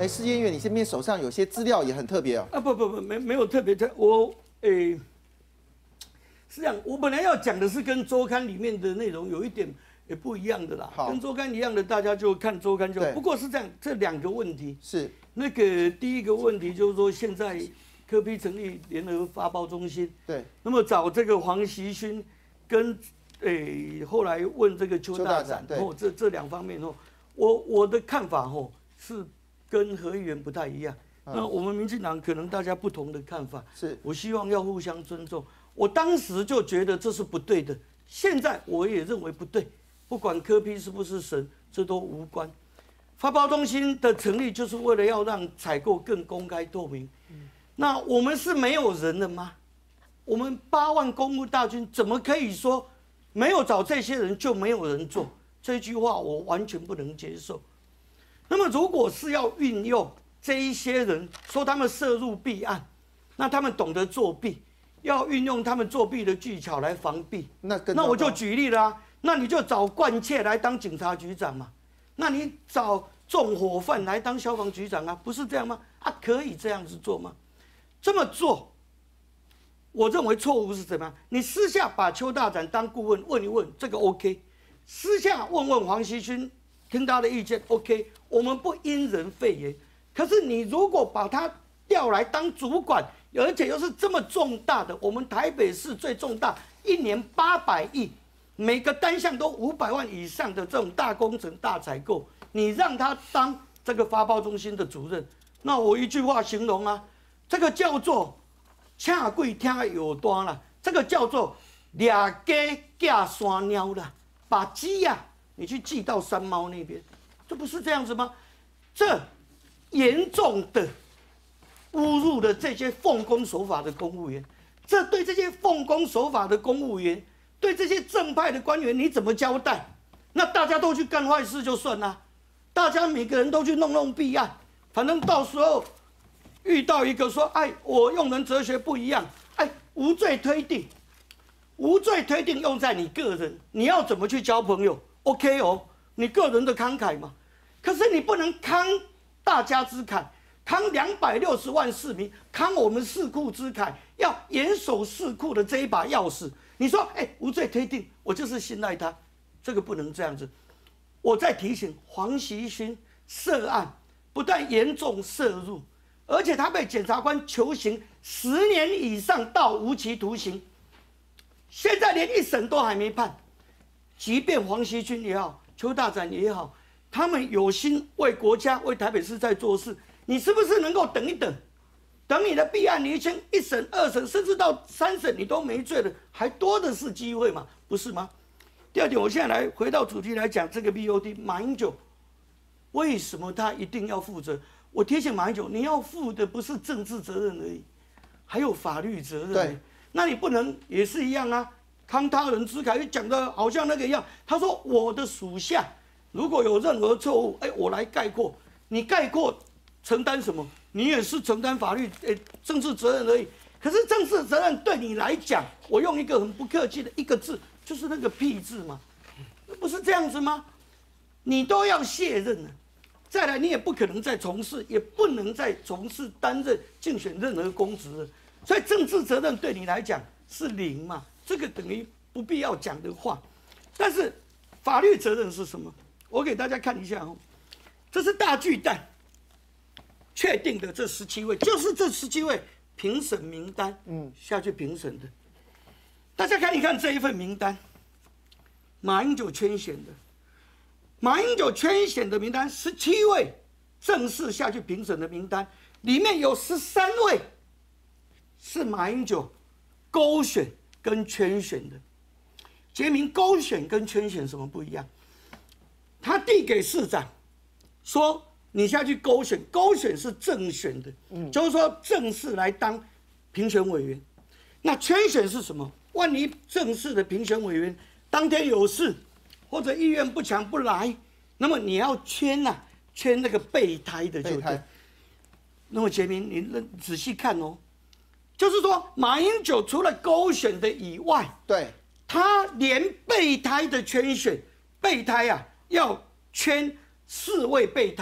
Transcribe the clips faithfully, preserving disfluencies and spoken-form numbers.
哎，施建岳，你这边手上有些资料也很特别哦。 啊，不不不，没没有特别特，我诶。 是这样，我本来要讲的是跟周刊里面的内容有一点也不一样的啦，跟周刊一样的，大家就看周刊就好。不过是这样，这两个问题是那个第一个问题就是说，现在柯 P 成立联合发包中心， 对， 那么找这个黄习勋跟诶后来问这个邱大展，哦，这这两方面哦，我我的看法哦是跟何议员不太一样。嗯、那我们民进党可能大家不同的看法， 是我希望要互相尊重。 我当时就觉得这是不对的，现在我也认为不对。不管柯 P 是不是神，这都无关。发包中心的成立就是为了要让采购更公开透明。嗯、那我们是没有人的吗？我们八万公务大军怎么可以说没有找这些人就没有人做？这句话我完全不能接受。那么如果是要运用这一些人，说他们涉入弊案，那他们懂得作弊。 要运用他们作弊的技巧来防弊， 那那我就举例啦、啊，那你就找冠窃来当警察局长嘛，那你找纵火犯来当消防局长啊，不是这样吗？啊，可以这样子做吗？这么做，我认为错误是怎么样？你私下把邱大展当顾问问一问，这个 OK， 私下问问黄习勋，听他的意见 OK， 我们不因人废言。可是你如果把他调来当主管， 而且又是这么重大的，我们台北市最重大，一年八百亿，每个单项都五百万以上的这种大工程、大采购，你让他当这个发包中心的主任，那我一句话形容啊，这个叫做恰贵听有端了，这个叫做俩鸡架山鸟了，把鸡呀、啊、你去寄到山猫那边，这不是这样子吗？这严重的 侮辱了这些奉公守法的公务员，这对这些奉公守法的公务员，对这些正派的官员，你怎么交代？那大家都去干坏事就算了，大家每个人都去弄弄弊案，反正到时候遇到一个说，哎，我用人哲学不一样，哎，无罪推定，无罪推定用在你个人，你要怎么去交朋友 ？OK 哦，你个人的慷慨嘛，可是你不能慷大家之慨。 扛两百六十万市民，扛我们市库之慨，要严守市库的这一把钥匙。你说，哎、欸，无罪推定，我就是信赖他，这个不能这样子。我在提醒黄习勋涉案不但严重涉入，而且他被检察官求刑十年以上到无期徒刑，现在连一审都还没判。即便黄习勋也好，邱大展也好，他们有心为国家、为台北市在做事。 你是不是能够等一等，等你的弊案厘清，一审、二审，甚至到三审，你都没罪了，还多的是机会嘛，不是吗？第二点，我现在来回到主题来讲这个 B O T， 马英九为什么他一定要负责？我提醒马英九，你要负的不是政治责任而已，还有法律责任。对，那你不能也是一样啊，慷他人之慨，讲的好像那个一样。他说我的属下如果有任何错误，哎，我来概括，你概括。 承担什么？你也是承担法律诶政治责任而已。可是政治责任对你来讲，我用一个很不客气的一个字，就是那个屁字嘛，不是这样子吗？你都要卸任了，再来你也不可能再从事，也不能再从事担任竞选任何公职了。所以政治责任对你来讲是零嘛，这个等于不必要讲的话。但是法律责任是什么？我给大家看一下哦，这是大巨蛋。 确定的这十七位，就是这十七位评审名单，嗯，下去评审的。大家看一看这一份名单，马英九圈选的，马英九圈选的名单十七位正式下去评审的名单，里面有十三位是马英九勾选跟圈选的。杰明勾选跟圈选什么不一样？他递给市长说。 你下去勾选，勾选是正选的，嗯，就是说正式来当评选委员。那圈选是什么？万一正式的评选委员当天有事，或者意愿不强不来，那么你要圈呐、啊，圈那个备胎的就对。那么杰明，你仔细看哦，就是说马英九除了勾选的以外，对，他连备胎的圈选，备胎啊要圈四位备胎。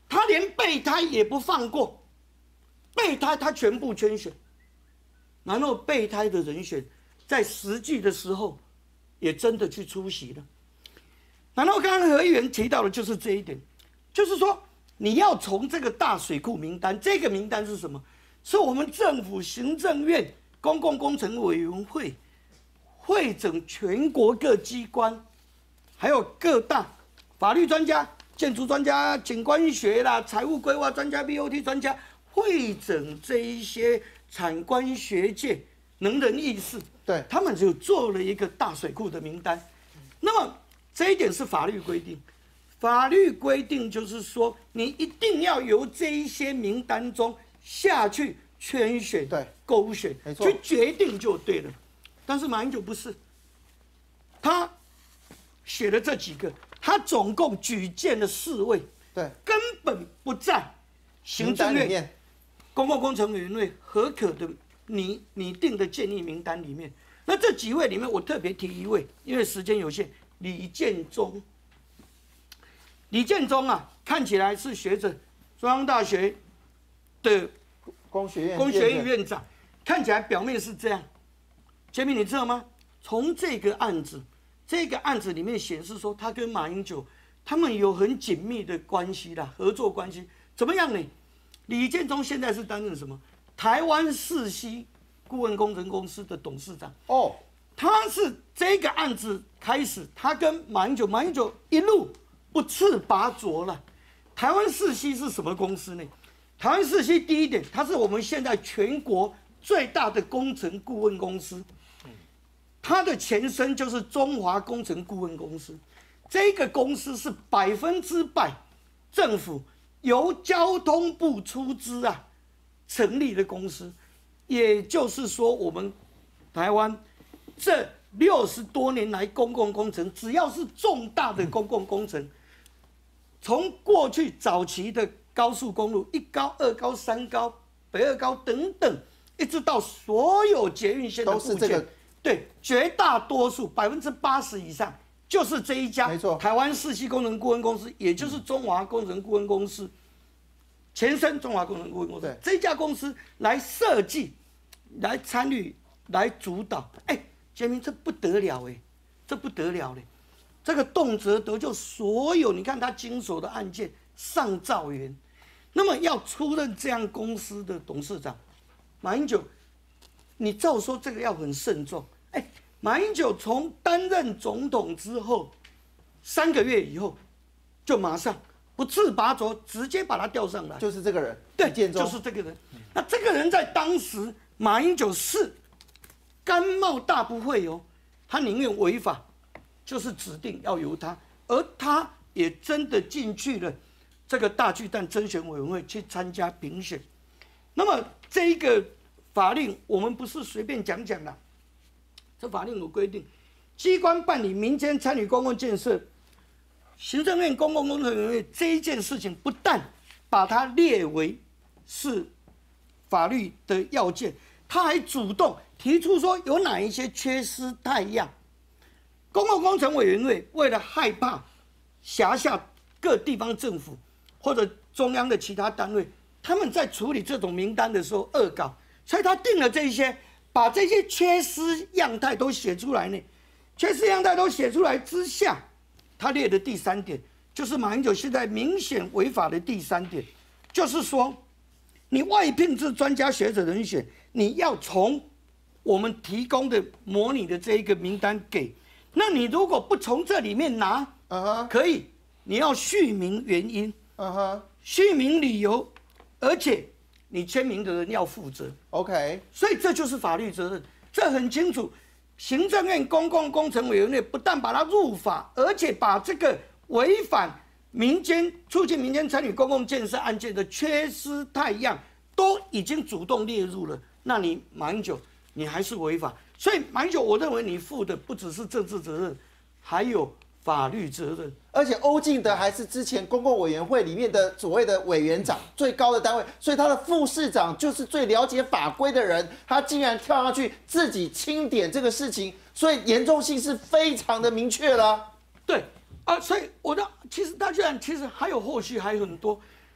他连备胎也不放过，备胎他全部圈选，然后备胎的人选在实际的时候也真的去出席了。然后刚刚何议员提到的就是这一点，就是说你要从这个大水库名单，这个名单是什么？是我们政府行政院公共工程委员会会整全国各机关，还有各大法律专家、建筑专家、景观学啦、财务规划专家、B O T 专家，会整这一些产官学界能人异士， 对， 他们就做了一个大水库的名单。那么这一点是法律规定，法律规定就是说，你一定要由这一些名单中下去圈选、 对勾选，去决定就对了。但是马英九不是，他写了这几个，他总共举荐了四位， 对， 根本不在行政院公共工程委员会核可的拟拟定的建议名单里面。那这几位里面，我特别提一位，因为时间有限，李建忠。李建忠啊，看起来是学者，中央大学的工学院工学院院长，看起来表面是这样。杰明，你知道吗？从这个案子，这个案子里面显示说，他跟马英九他们有很紧密的关系啦，合作关系。怎么样呢？李建忠现在是担任什么？台湾世熙顾问工程公司的董事长。哦，他是这个案子开始，他跟马英九，马英九一路不斥拔擢了。台湾世熙是什么公司呢？台湾世熙第一点，它是我们现在全国最大的工程顾问公司，它的前身就是中华工程顾问公司。这个公司是百分之百政府由交通部出资啊成立的公司，也就是说，我们台湾这六十多年来公共工程，只要是重大的公共工程，从过去早期的高速公路一高、二高、三高、北二高等等，一直到所有捷运线的部件，都是这个，对，绝大多数百分之八十以上就是这一家，没错，台湾世熙工程顾问公司，也就是中华工程顾问公司，前身中华工程顾问公司，这家公司来设计、来参与、来主导，哎，杰明，这不得了哎，这不得了嘞！这个动辄得就所有，你看他经手的案件上兆元。那么要出任这样公司的董事长，马英九，你照说这个要很慎重。哎，马英九从担任总统之后，三个月以后，就马上不斥拔擢，直接把他调上来， 就是这个人， 对，就是这个人。那这个人在当时，马英九是甘冒大不讳哦，他宁愿违法，就是指定要由他，而他也真的进去了这个大巨蛋甄选委员会去参加评选。那么这一个法令我们不是随便讲讲啦，这法令有规定，机关办理民间参与公共建设，行政院公共工程委员会这一件事情，不但把它列为是法律的要件，他还主动提出说有哪一些缺失太样。公共工程委员会为了害怕辖下各地方政府或者中央的其他单位，他们在处理这种名单的时候恶搞，所以他定了这些，把这些缺失样态都写出来呢。缺失样态都写出来之下，他列的第三点，就是马英九现在明显违法的第三点，就是说，你外聘制专家学者人选，你要从我们提供的模拟的这一个名单给，那你如果不从这里面拿，嗯哼，可以，你要续明原因，嗯哼，续明理由，而且你签名的人要负责 ，OK， 所以这就是法律责任，这很清楚。行政院公共工程委员会不但把它入法，而且把这个违反民间促进民间参与公共建设案件的缺失态样都已经主动列入了。那你马英九，你还是违法。所以马英九，我认为你负的不只是政治责任，还有法律责任。 而且欧进德还是之前公共委员会里面的所谓的委员长，最高的单位，所以他的副市长就是最了解法规的人，他竟然跳上去自己钦点这个事情，所以严重性是非常的明确了。 对啊，所以我的其实大家其实还有后续还有很多，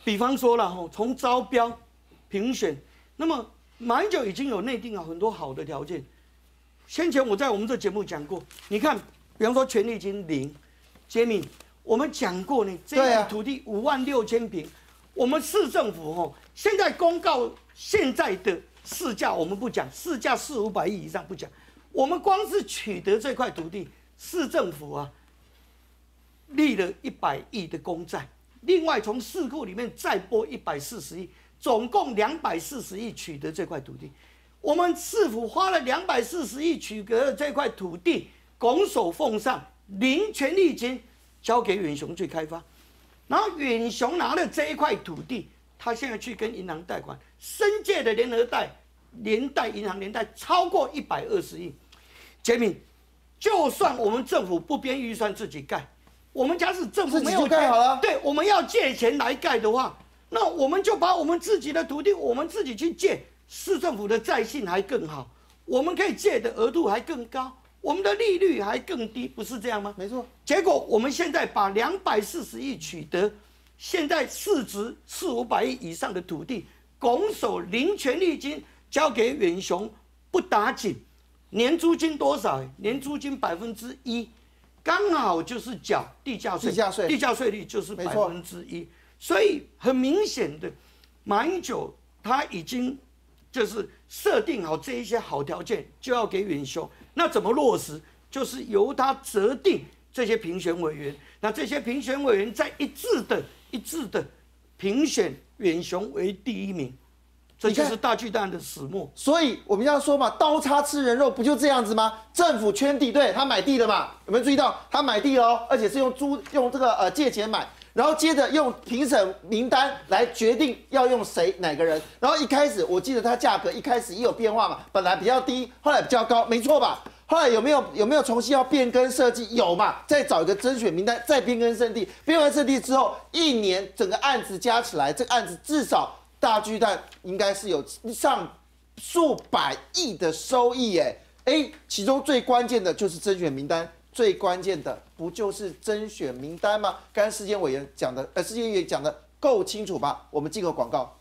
比方说了哈，从招标、评选，那么马英九已经有内定了很多好的条件。先前我在我们这节目讲过，你看，比方说权利金零，杰敏，我们讲过呢，这块土地五万六千平，我们市政府哈，现在公告现在的市价我们不讲，市价四五百亿以上不讲，我们光是取得这块土地，市政府啊立了一百亿的公债，另外从市库里面再拨一百四十亿，总共两百四十亿取得这块土地。我们市府花了两百四十亿取得了这块土地，拱手奉上，零权利金交给远雄去开发，然后远雄拿了这一块土地，他现在去跟银行贷款，深界的联合贷、联贷银行联贷超过一百二十亿。杰敏，就算我们政府不编预算自己盖，我们家是政府没有盖好了， 对，我们要借钱来盖的话，那我们就把我们自己的土地，我们自己去借。市政府的债信还更好，我们可以借的额度还更高，我们的利率还更低，不是这样吗？ 没错。 结果我们现在把两百四十亿取得，现在市值四五百亿以上的土地，拱手零权利金交给远雄，不打紧，年租金多少？年租金百分之一，刚好就是缴地价税， 地价税， 地价税率就是百分之一，所以很明显的，马英九他已经。就是设定好这一些好条件，就要给远雄。那怎么落实？就是由他择定这些评选委员，那这些评选委员再一致的、一致的评选远雄为第一名，这就是大巨蛋的始末。 所以我们要说嘛，刀叉吃人肉，不就这样子吗？政府圈地，对他买地了嘛？有没有注意到他买地喽？而且是用租用这个呃借钱买。然后接着用评审名单来决定要用谁哪个人，然后一开始我记得它价格一开始也有变化嘛，本来比较低，后来比较高，没错吧？后来有没有有没有重新要变更设计？有嘛？再找一个甄选名单，再变更设计，变完设计之后，一年整个案子加起来，这个案子至少大巨蛋应该是有上数百亿的收益耶！哎，其中最关键的就是甄选名单。最关键的不就是甄选名单吗？刚才世监委员讲的，呃，世监委员讲的够清楚吧？我们进个广告。